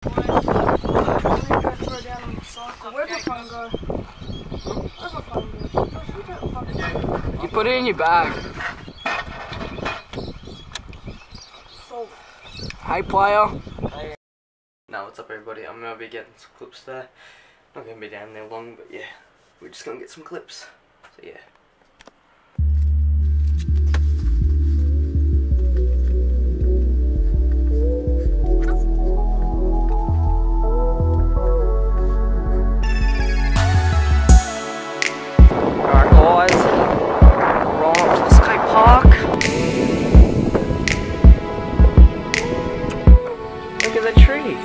Where'd my phone go? Where'd my phone go? You put it in your bag. Hey player. Hey. Now what's up everybody? I'm gonna be getting some clips there. Not gonna be down there long, but yeah, we're just gonna get some clips. So yeah. Alright guys, rolling up to the skate park. Look at the tree.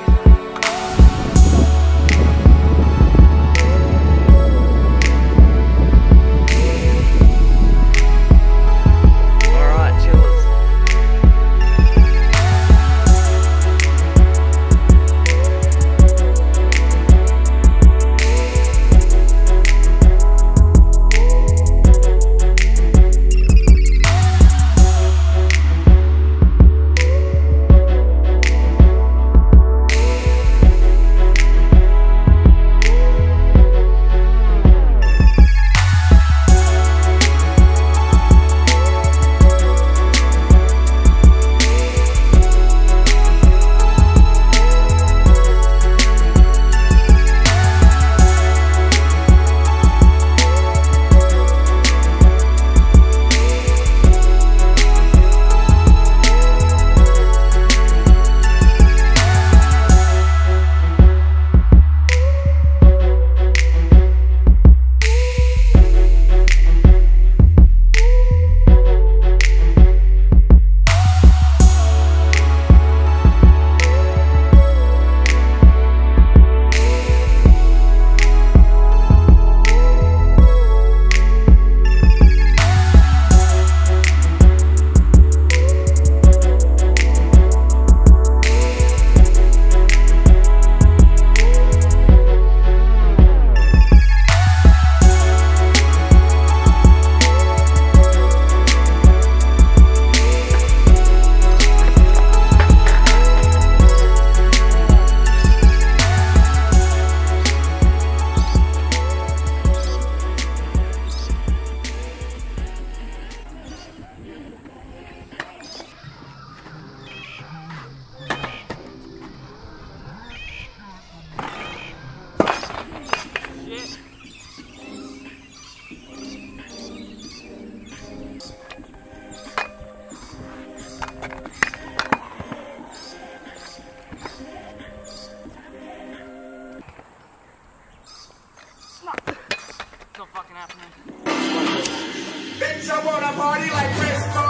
It's not fucking happening. Bitch, I wanna party like Chris.